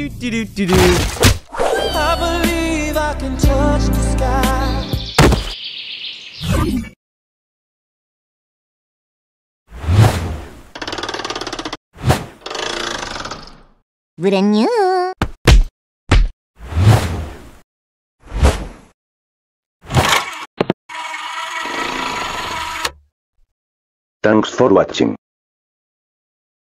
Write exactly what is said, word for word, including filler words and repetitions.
do do do do do. I believe I can touch the sky. Brand new. Thanks for watching.